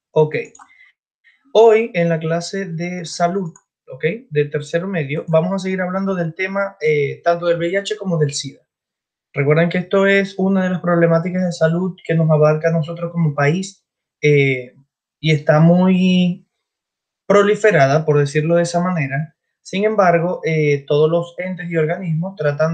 Ok, hoy en la clase de salud, ok, de tercero medio, vamos a seguir hablando del tema tanto del VIH como del SIDA. Recuerden que esto es una de las problemáticas de salud que nos abarca a nosotros como país eh, y está muy proliferada, por decirlo de esa manera. Sin embargo, todos los entes y organismos tratan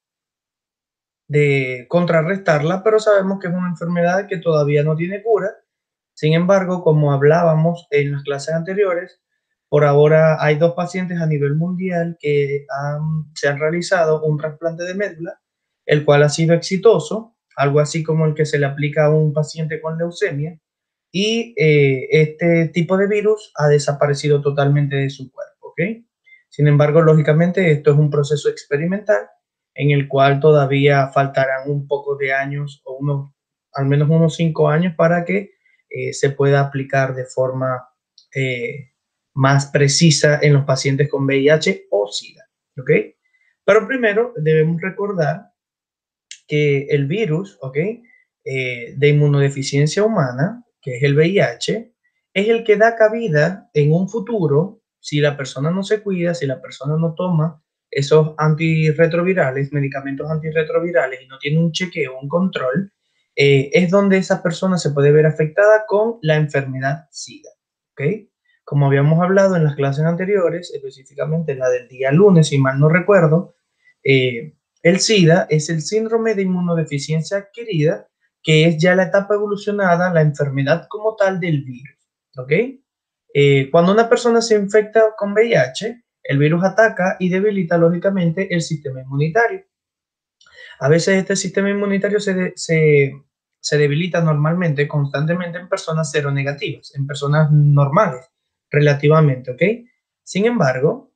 de contrarrestarla, pero sabemos que es una enfermedad que todavía no tiene cura. Sin embargo, como hablábamos en las clases anteriores, por ahora hay dos pacientes a nivel mundial que se han realizado un trasplante de médula, el cual ha sido exitoso, algo así como el que se le aplica a un paciente con leucemia, y este tipo de virus ha desaparecido totalmente de su cuerpo, ¿ok? Sin embargo, lógicamente, esto es un proceso experimental en el cual todavía faltarán un poco de años o al menos unos 5 años para que se pueda aplicar de forma eh, más precisa en los pacientes con VIH o SIDA, ¿ok? Pero primero debemos recordar que el virus, ¿ok? De inmunodeficiencia humana, que es el VIH, es el que da cabida en un futuro, si la persona no se cuida, si la persona no toma esos antirretrovirales, medicamentos antirretrovirales y no tiene un chequeo, un control, es donde esa persona se puede ver afectada con la enfermedad SIDA, ¿ok? Como habíamos hablado en las clases anteriores, específicamente la del día lunes, si mal no recuerdo, el SIDA es el síndrome de inmunodeficiencia adquirida, que es ya la etapa evolucionada, la enfermedad como tal del virus. ¿Ok? Cuando una persona se infecta con VIH, el virus ataca y debilita lógicamente el sistema inmunitario. A veces este sistema inmunitario se debilita normalmente, constantemente en personas seronegativas, en personas normales, relativamente, ¿ok? Sin embargo,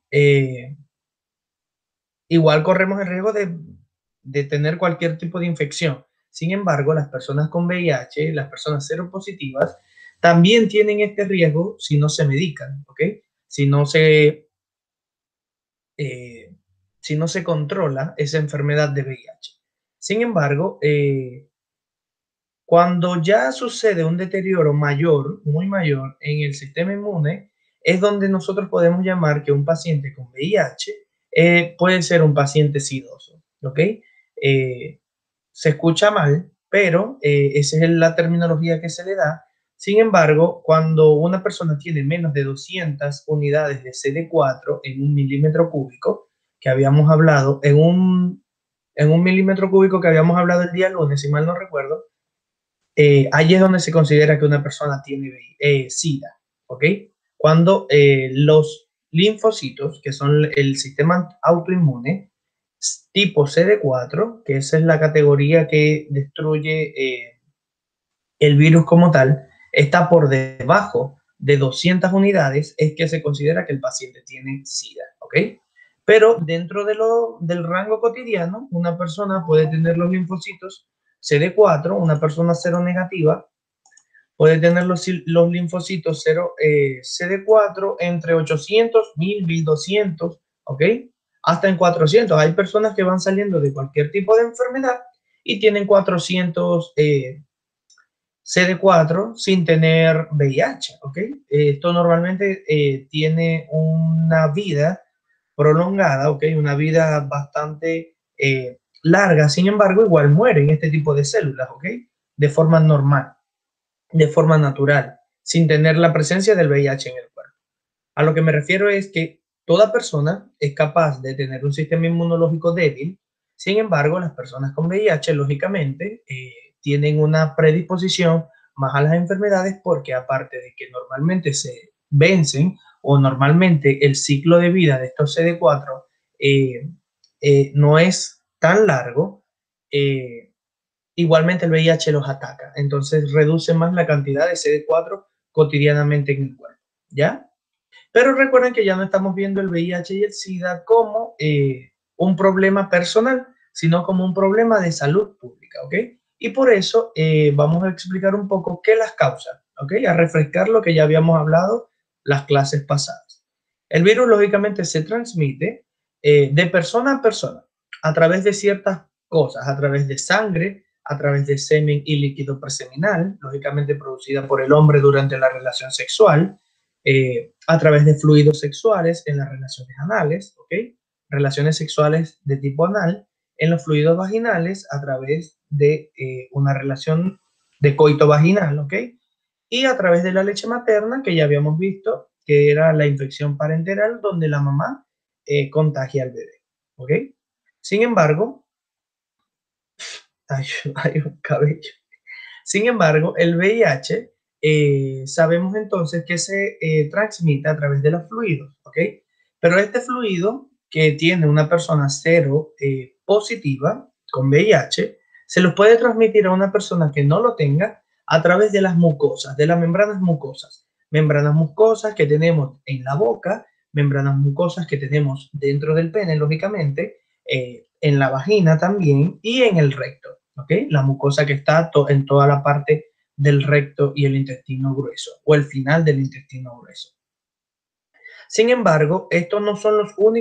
igual corremos el riesgo de tener cualquier tipo de infección. Sin embargo, las personas con VIH, las personas seropositivas, también tienen este riesgo si no se medican, ¿ok? Si no se, eh, si no se controla esa enfermedad de VIH. Sin embargo, cuando ya sucede un deterioro mayor, muy mayor en el sistema inmune, es donde nosotros podemos llamar que un paciente con VIH puede ser un paciente sidoso, ¿ok? Se escucha mal, pero esa es la terminología que se le da. Sin embargo, cuando una persona tiene menos de 200 unidades de CD4 en un milímetro cúbico, que habíamos hablado, en un milímetro cúbico que habíamos hablado el día lunes, si mal no recuerdo, ahí es donde se considera que una persona tiene SIDA, ¿ok? Cuando los linfocitos, que son el sistema autoinmune, tipo CD4, que esa es la categoría que destruye el virus como tal, está por debajo de 200 unidades, es que se considera que el paciente tiene SIDA, ¿ok? Pero dentro del rango cotidiano, una persona puede tener los linfocitos CD4, una persona seronegativa, puede tener los linfocitos CD4 entre 800, 1000, 1200, ¿ok? Hasta en 400. Hay personas que van saliendo de cualquier tipo de enfermedad y tienen 400 CD4 sin tener VIH, ¿ok? Esto normalmente tiene una vida prolongada, ¿ok? Una vida bastante larga, sin embargo, igual mueren este tipo de células, ¿ok? De forma normal, de forma natural, sin tener la presencia del VIH en el cuerpo. A lo que me refiero es que toda persona es capaz de tener un sistema inmunológico débil, sin embargo, las personas con VIH, lógicamente, tienen una predisposición más a las enfermedades porque aparte de que normalmente se vencen o normalmente el ciclo de vida de estos CD4 eh, no es tan largo, eh, igualmente el VIH los ataca, entonces reduce más la cantidad de CD4 cotidianamente en el cuerpo, ¿ya? Pero recuerden que ya no estamos viendo el VIH y el SIDA como un problema personal, sino como un problema de salud pública, ¿ok? Y por eso vamos a explicar un poco qué las causa, ¿ok? A refrescar lo que ya habíamos hablado las clases pasadas. El virus lógicamente se transmite de persona a persona a través de ciertas cosas, a través de sangre, a través de semen y líquido preseminal, lógicamente producida por el hombre durante la relación sexual, a través de fluidos sexuales en las relaciones anales, ¿ok? Relaciones sexuales de tipo anal, en los fluidos vaginales a través de una relación de coito vaginal, ¿ok? Y a través de la leche materna, que ya habíamos visto, que era la infección parenteral donde la mamá contagia al bebé, ¿ok? Sin embargo, hay un cabello. Sin embargo, el VIH sabemos entonces que se transmite a través de los fluidos, ¿ok? Pero este fluido que tiene una persona cero positiva con VIH, se los puede transmitir a una persona que no lo tenga a través de las mucosas, de las membranas mucosas. Membranas mucosas que tenemos en la boca, membranas mucosas que tenemos dentro del pene, lógicamente, en la vagina también y en el recto. ¿Ok? La mucosa que está en toda la parte del recto y el intestino grueso, o el final del intestino grueso. Sin embargo, estos no son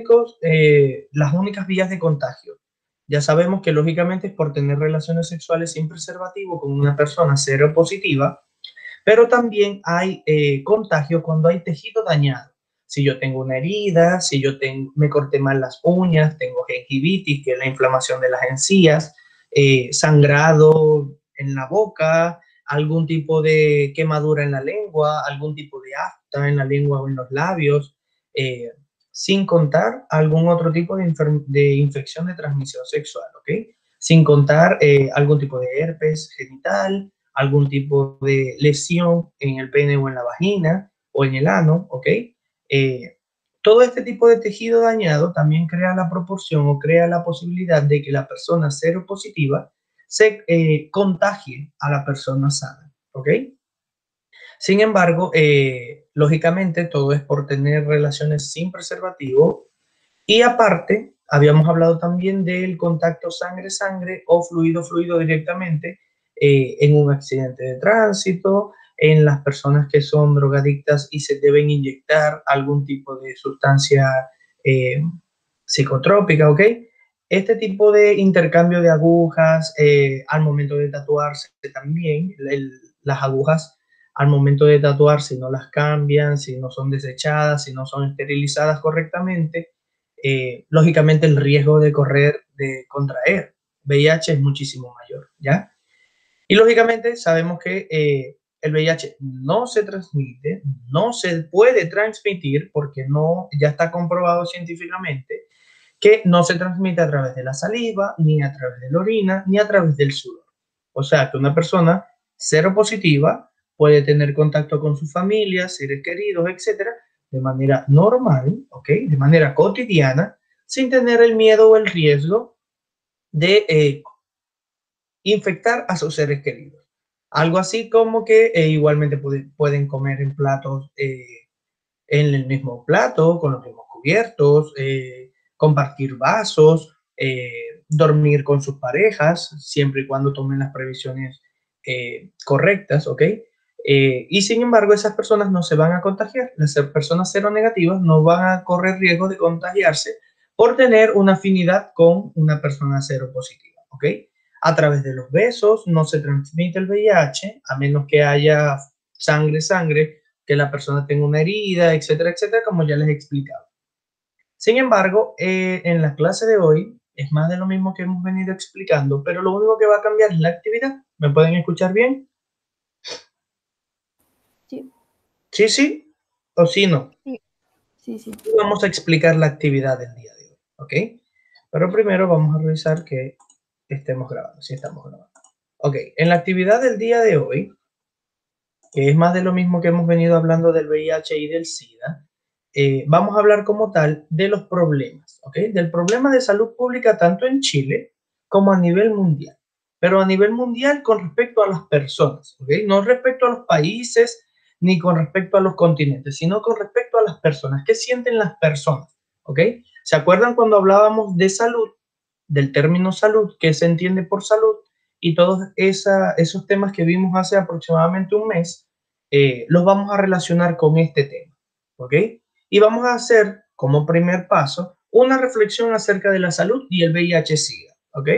las únicas vías de contagio. Ya sabemos que lógicamente es por tener relaciones sexuales sin preservativo con una persona seropositiva, pero también hay contagio cuando hay tejido dañado. Si yo tengo una herida, si me corté mal las uñas, tengo gingivitis, que es la inflamación de las encías, sangrado en la boca, algún tipo de quemadura en la lengua, algún tipo de afta en la lengua o en los labios, eh, sin contar algún otro tipo de infección de transmisión sexual, ¿ok? Sin contar algún tipo de herpes genital, algún tipo de lesión en el pene o en la vagina o en el ano, ¿ok? Todo este tipo de tejido dañado también crea la proporción o crea la posibilidad de que la persona seropositiva se contagie a la persona sana, ¿ok? Sin embargo, lógicamente todo es por tener relaciones sin preservativo y aparte, habíamos hablado también del contacto sangre-sangre o fluido-fluido directamente en un accidente de tránsito, en las personas que son drogadictas y se deben inyectar algún tipo de sustancia eh, psicotrópica, ¿ok? Este tipo de intercambio de agujas al momento de tatuarse también, las agujas al momento de tatuar, si no las cambian, si no son desechadas, si no son esterilizadas correctamente, lógicamente el riesgo de contraer VIH es muchísimo mayor, ¿ya? Y lógicamente sabemos que el VIH no se transmite, no se puede transmitir porque no, ya está comprobado científicamente que no se transmite a través de la saliva, ni a través de la orina, ni a través del sudor. O sea que una persona seropositiva puede tener contacto con su familia, seres queridos, etcétera, de manera normal, ¿ok? De manera cotidiana, sin tener el miedo o el riesgo de infectar a sus seres queridos. Algo así como que igualmente pueden comer en platos, en el mismo plato, con los mismos cubiertos, compartir vasos, dormir con sus parejas, siempre y cuando tomen las previsiones correctas, ¿ok? Y sin embargo, esas personas no se van a contagiar. Las personas seronegativas no van a correr riesgo de contagiarse por tener una afinidad con una persona seropositiva, ¿ok? A través de los besos no se transmite el VIH, a menos que haya sangre, que la persona tenga una herida, etcétera, etcétera, como ya les he explicado. Sin embargo, en la clase de hoy es más de lo mismo que hemos venido explicando, pero lo único que va a cambiar es la actividad. ¿Me pueden escuchar bien? Sí, Sí, sí, o sí, no. sí, sí, sí. Vamos a explicar la actividad del día de hoy, ¿ok? Pero primero vamos a revisar que estemos grabando, si estamos grabando. Ok, en la actividad del día de hoy, que es más de lo mismo que hemos venido hablando del VIH y del SIDA, vamos a hablar como tal de los problemas, ¿ok? Del problema de salud pública tanto en Chile como a nivel mundial, pero a nivel mundial con respecto a las personas, ¿ok? No respecto a los países ni con respecto a los continentes, sino con respecto a las personas. ¿Qué sienten las personas? ¿Ok? ¿Se acuerdan cuando hablábamos de salud, del término salud, qué se entiende por salud? Y todos esos temas que vimos hace aproximadamente un mes, los vamos a relacionar con este tema, ¿ok? Y vamos a hacer como primer paso una reflexión acerca de la salud y el VIH-Sida, ¿ok?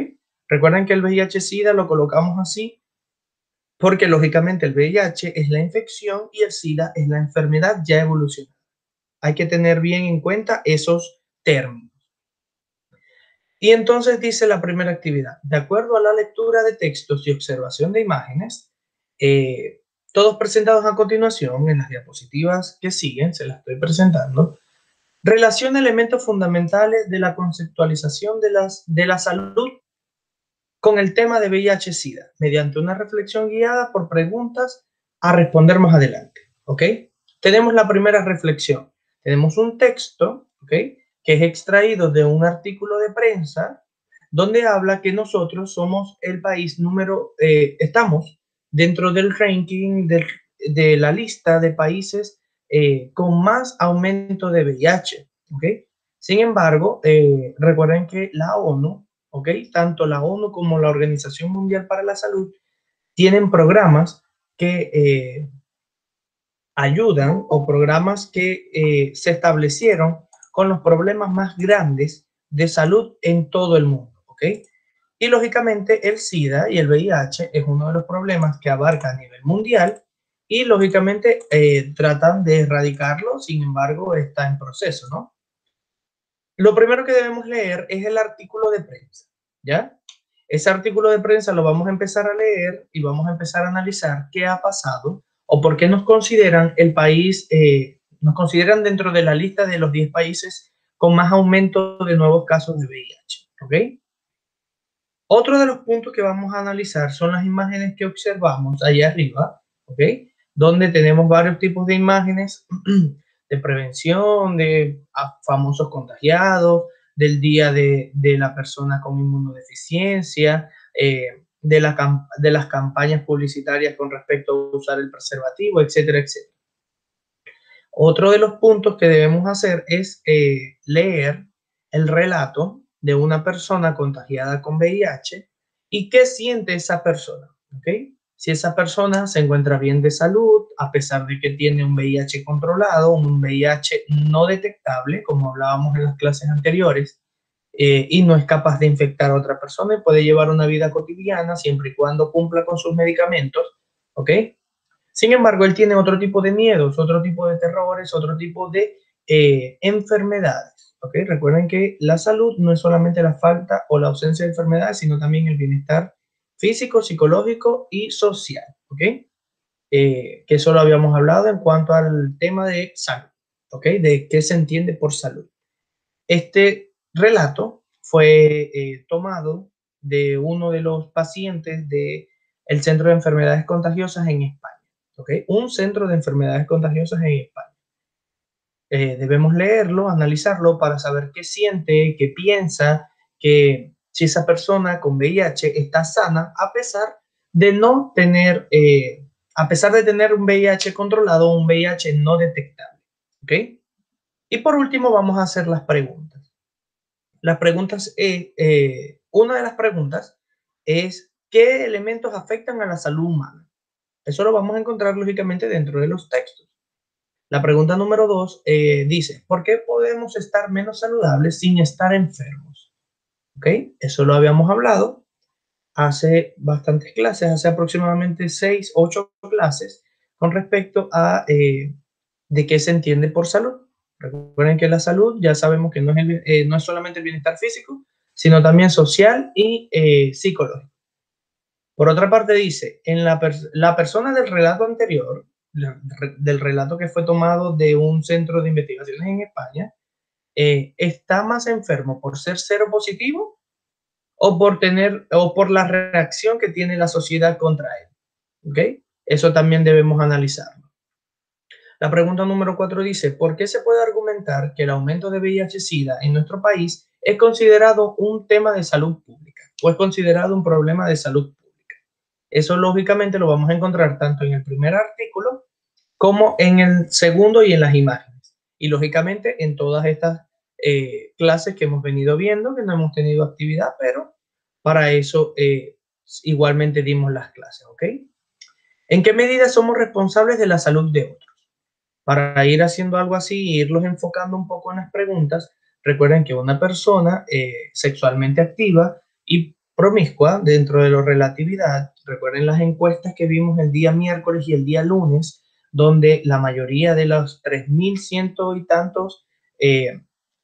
Recuerden que el VIH-Sida lo colocamos así porque lógicamente el VIH es la infección y el SIDA es la enfermedad ya evolucionada. Hay que tener bien en cuenta esos términos. Y entonces dice la primera actividad, de acuerdo a la lectura de textos y observación de imágenes, todos presentados a continuación en las diapositivas que siguen, se las estoy presentando, relaciona elementos fundamentales de la conceptualización de la salud con el tema de VIH-Sida, mediante una reflexión guiada por preguntas a responder más adelante. ¿Ok? Tenemos la primera reflexión. Tenemos un texto, ¿ok?, que es extraído de un artículo de prensa donde habla que nosotros somos el país estamos dentro del ranking de la lista de países con más aumento de VIH. ¿Ok? Sin embargo, recuerden que la ONU, ¿ok?, tanto la ONU como la Organización Mundial para la Salud tienen programas que ayudan o programas que se establecieron con los problemas más grandes de salud en todo el mundo, ¿ok? Y lógicamente el SIDA y el VIH es uno de los problemas que abarca a nivel mundial y lógicamente tratan de erradicarlo, sin embargo está en proceso, ¿no? Lo primero que debemos leer es el artículo de prensa, ¿ya? Ese artículo de prensa lo vamos a empezar a leer y vamos a empezar a analizar qué ha pasado o por qué nos consideran el país, nos consideran dentro de la lista de los 10 países con más aumento de nuevos casos de VIH, ¿ok? Otro de los puntos que vamos a analizar son las imágenes que observamos allá arriba, ¿ok? Donde tenemos varios tipos de imágenes de prevención, de famosos contagiados, del día de la persona con inmunodeficiencia, de las campañas publicitarias con respecto a usar el preservativo, etcétera, etcétera. Otro de los puntos que debemos hacer es leer el relato de una persona contagiada con VIH y qué siente esa persona, ¿ok? Si esa persona se encuentra bien de salud, a pesar de que tiene un VIH controlado, un VIH no detectable, como hablábamos en las clases anteriores, y no es capaz de infectar a otra persona y puede llevar una vida cotidiana siempre y cuando cumpla con sus medicamentos, ¿ok? Sin embargo, él tiene otro tipo de miedos, otro tipo de terrores, otro tipo de enfermedades. ¿Ok? Recuerden que la salud no es solamente la falta o la ausencia de enfermedades, sino también el bienestar físico, psicológico y social. ¿Ok? Que eso lo habíamos hablado en cuanto al tema de salud. ¿Ok? De qué se entiende por salud. Este relato fue tomado de uno de los pacientes del Centro de Enfermedades Contagiosas en España. ¿Okay? Un centro de enfermedades contagiosas en España. Debemos leerlo, analizarlo para saber qué siente, qué piensa, que si esa persona con VIH está sana a pesar de no tener, a pesar de tener un VIH controlado o un VIH no detectable. ¿Ok? Y por último vamos a hacer las preguntas. Las preguntas, una de las preguntas es, ¿qué elementos afectan a la salud humana? Eso lo vamos a encontrar lógicamente dentro de los textos. La pregunta número 2 dice, ¿por qué podemos estar menos saludables sin estar enfermos? ¿Ok? Eso lo habíamos hablado hace bastantes clases, hace aproximadamente 6, 8 clases con respecto a de qué se entiende por salud. Recuerden que la salud ya sabemos que no es solamente el bienestar físico, sino también social y psicológico. Por otra parte dice, la persona del relato anterior, del relato que fue tomado de un centro de investigaciones en España, está más enfermo por ser cero positivo o por la reacción que tiene la sociedad contra él. ¿Ok? Eso también debemos analizarlo. La pregunta número 4 dice, ¿por qué se puede argumentar que el aumento de VIH-Sida en nuestro país es considerado un tema de salud pública o es considerado un problema de salud pública? Eso lógicamente lo vamos a encontrar tanto en el primer artículo como en el segundo y en las imágenes. Y lógicamente en todas estas clases que hemos venido viendo, que no hemos tenido actividad, pero para eso igualmente dimos las clases, ¿ok? ¿En qué medida somos responsables de la salud de otros? Para ir haciendo algo así e irlos enfocando un poco en las preguntas, recuerden que una persona sexualmente activa y promiscua dentro de la relatividad. Recuerden las encuestas que vimos el día miércoles y el día lunes, donde la mayoría de los 3.100 y tantos eh,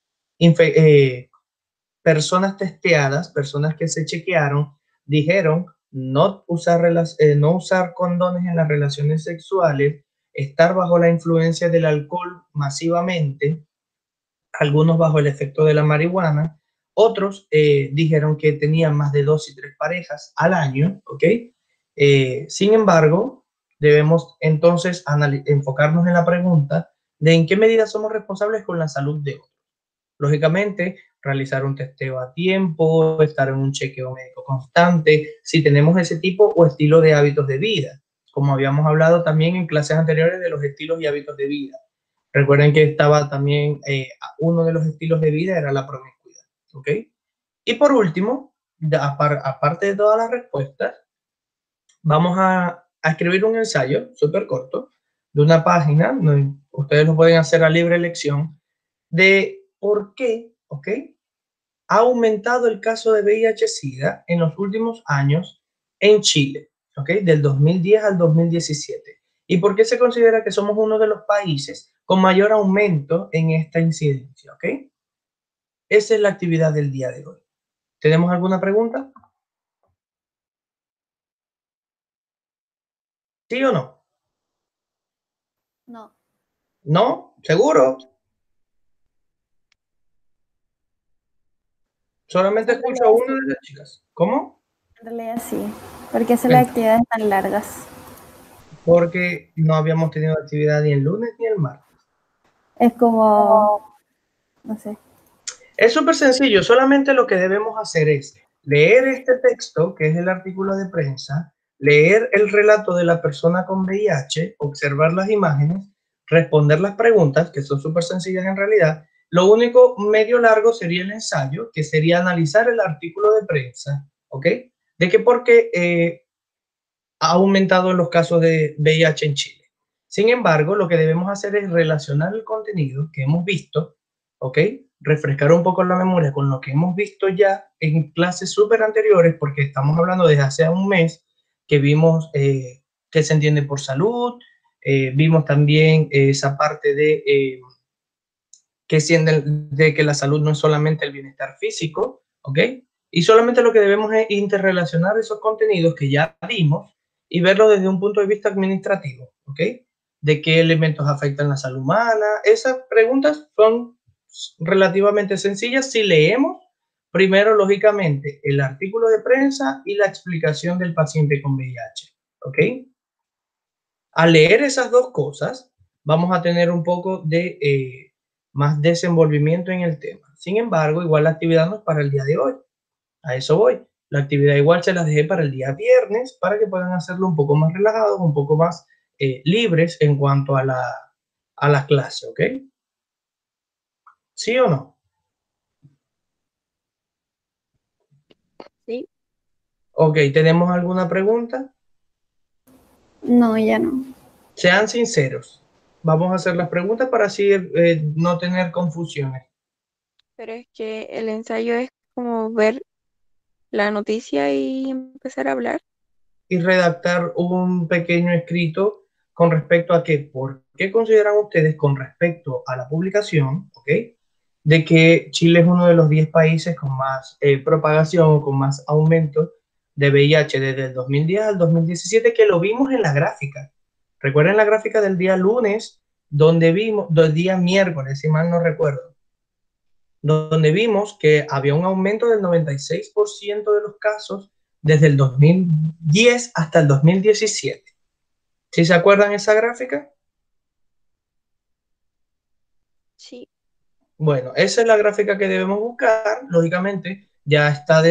personas testeadas, personas que se chequearon, dijeron no usar condones en las relaciones sexuales, estar bajo la influencia del alcohol masivamente, algunos bajo el efecto de la marihuana, otros dijeron que tenían más de 2 y 3 parejas al año, ¿ok? Sin embargo, debemos entonces enfocarnos en la pregunta de en qué medida somos responsables con la salud de otros. Lógicamente, realizar un testeo a tiempo, estar en un chequeo médico constante, si tenemos ese tipo o estilo de hábitos de vida, como habíamos hablado también en clases anteriores de los estilos y hábitos de vida. Recuerden que estaba también, uno de los estilos de vida era la promiscuidad, ¿ok? Y por último, aparte de todas las respuestas, vamos a escribir un ensayo súper corto de una página, ustedes lo pueden hacer a libre elección, de por qué, ¿ok? Ha aumentado el caso de VIH-Sida en los últimos años en Chile, ¿ok? Del 2010 al 2017. ¿Y por qué se considera que somos uno de los países con mayor aumento en esta incidencia, ¿ok? Esa es la actividad del día de hoy. ¿Tenemos alguna pregunta? ¿Sí o no? No. ¿No? ¿Seguro? Pues Solamente en escucho a realidad una sí. de las chicas. ¿Cómo? En realidad sí. Porque hacen las Bueno, actividades tan largas. porque no habíamos tenido actividad ni el lunes ni el martes. Es como, no sé. Es súper sencillo, solamente lo que debemos hacer es leer este texto, que es el artículo de prensa, leer el relato de la persona con VIH, observar las imágenes, responder las preguntas, que son súper sencillas en realidad. Lo único medio largo sería el ensayo, que sería analizar el artículo de prensa, ¿ok? De que por qué ha aumentado los casos de VIH en Chile. Sin embargo, lo que debemos hacer es relacionar el contenido que hemos visto, ¿ok? Refrescar un poco la memoria con lo que hemos visto ya en clases súper anteriores, porque estamos hablando desde hace un mes que vimos que se entiende por salud, vimos también esa parte de que la salud no es solamente el bienestar físico, ¿ok? Y solamente lo que debemos es interrelacionar esos contenidos que ya vimos y verlo desde un punto de vista administrativo, ¿ok? De qué elementos afectan la salud humana. Esas preguntas son relativamente sencillas si leemos primero, lógicamente, el artículo de prensa y la explicación del paciente con VIH, ¿ok? Al leer esas dos cosas, vamos a tener un poco de más desenvolvimiento en el tema. Sin embargo, igual la actividad no es para el día de hoy. A eso voy. La actividad igual se las dejé para el día viernes para que puedan hacerlo un poco más relajados, un poco más libres en cuanto a la clase, ¿ok? ¿Sí o no? Sí, Ok, ¿tenemos alguna pregunta? No, ya no. Sean sinceros. Vamos a hacer las preguntas para así no tener confusiones. pero es que el ensayo es como ver la noticia y empezar a hablar. Y redactar un pequeño escrito con respecto a por qué consideran ustedes con respecto a la publicación, ¿ok? De que Chile es uno de los 10 países con más propagación o con más aumento de VIH desde el 2010 al 2017, que lo vimos en la gráfica. Recuerden la gráfica del día lunes, donde vimos, del día miércoles, si mal no recuerdo, donde vimos que había un aumento del 96% de los casos desde el 2010 hasta el 2017. ¿Sí se acuerdan esa gráfica? Sí, Bueno, esa es la gráfica que debemos buscar. Lógicamente, ya está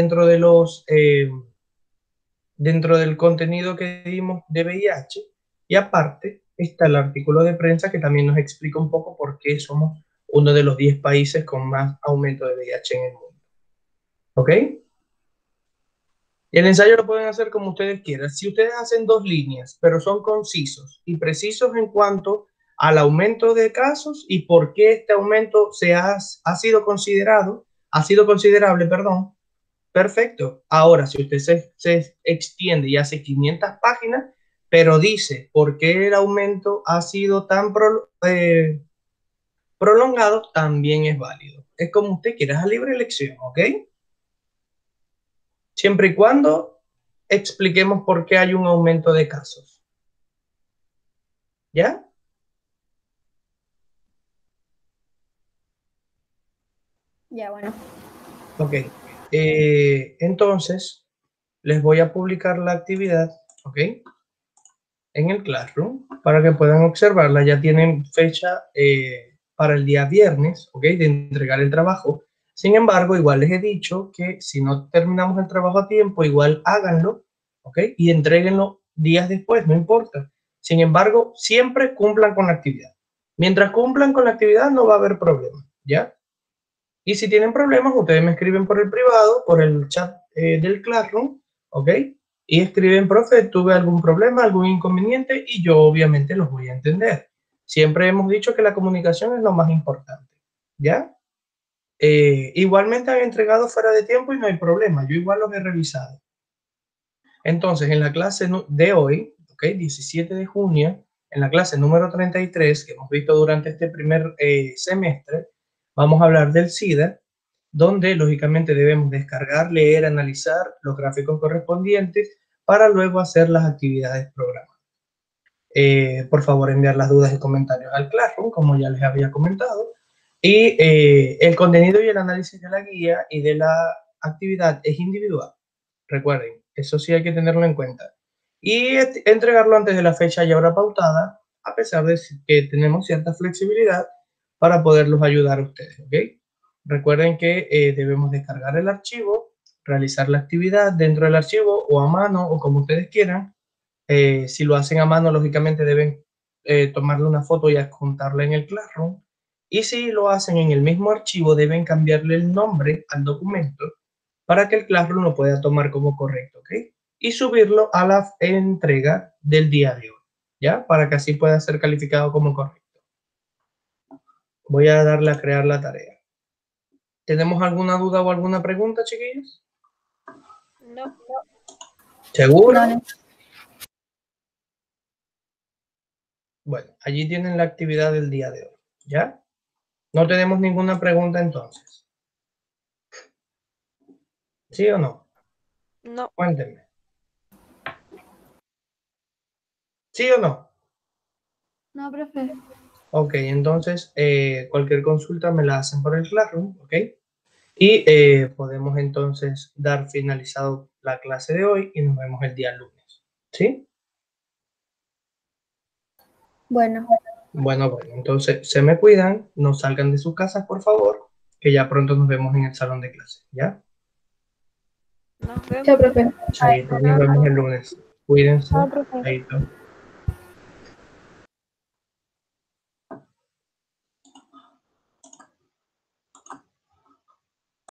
dentro del contenido que dimos de VIH. Y aparte, está el artículo de prensa que también nos explica un poco por qué somos uno de los 10 países con más aumento de VIH en el mundo. ¿Ok? Y el ensayo lo pueden hacer como ustedes quieran. Si ustedes hacen 2 líneas, pero son concisos y precisos en cuanto al aumento de casos y por qué este aumento ha sido considerable, perdón, Perfecto. Ahora, si usted se extiende y hace 500 páginas, pero dice por qué el aumento ha sido tan prolongado, también es válido. Es como usted quiera, es a libre elección, ¿ok? Siempre y cuando expliquemos por qué hay un aumento de casos. ¿Ya? Ya, bueno. Ok. Entonces, les voy a publicar la actividad, ¿ok? En el Classroom para que puedan observarla. Ya tienen fecha para el día viernes, ¿ok? De entregar el trabajo. Sin embargo, igual les he dicho que si no terminamos el trabajo a tiempo, igual háganlo, ¿ok? Y entréguenlo días después, no importa. Sin embargo, siempre cumplan con la actividad. Mientras cumplan con la actividad, no va a haber problema, ¿ya? Y si tienen problemas, ustedes me escriben por el privado, por el chat del Classroom, ¿ok? Y escriben, profe, tuve algún problema, algún inconveniente, y yo obviamente los voy a entender. Siempre hemos dicho que la comunicación es lo más importante, ¿ya? Igualmente han entregado fuera de tiempo y no hay problema, yo igual los he revisado. Entonces, en la clase de hoy, ¿ok? 17 de junio, en la clase número 33 que hemos visto durante este primer semestre, vamos a hablar del SIDA, donde lógicamente debemos descargar, leer, analizar los gráficos correspondientes para luego hacer las actividades programadas. Por favor, enviar las dudas y comentarios al Classroom, como ya les había comentado. Y el contenido y el análisis de la guía y de la actividad es individual. Recuerden, eso sí hay que tenerlo en cuenta. Y entregarlo antes de la fecha y hora pautada, a pesar de que tenemos cierta flexibilidad para poderlos ayudar a ustedes, ¿ok? Recuerden que debemos descargar el archivo, realizar la actividad dentro del archivo o a mano o como ustedes quieran. Si lo hacen a mano, lógicamente deben tomarle una foto y adjuntarla en el Classroom. Y si lo hacen en el mismo archivo, deben cambiarle el nombre al documento para que el Classroom lo pueda tomar como correcto, ¿ok? Y subirlo a la entrega del día de hoy, ¿ya? Para que así pueda ser calificado como correcto. Voy a darle a crear la tarea. ¿Tenemos alguna duda o alguna pregunta, chiquillos? No. ¿Seguro? No, no. Bueno, allí tienen la actividad del día de hoy, ¿ya? No tenemos ninguna pregunta entonces. ¿Sí o no? No. Cuéntenme. ¿Sí o no? No, profe. Ok, entonces cualquier consulta me la hacen por el Classroom, ¿ok? Y podemos entonces dar finalizado la clase de hoy y nos vemos el día lunes, ¿sí? Bueno. Bueno, entonces se me cuidan, no salgan de sus casas, por favor, que ya pronto nos vemos en el salón de clase, ¿ya? Nos Chao, vemos. profe. Chaito, nos vemos Chao. el lunes. Cuídense. Chao, profe. Chaito.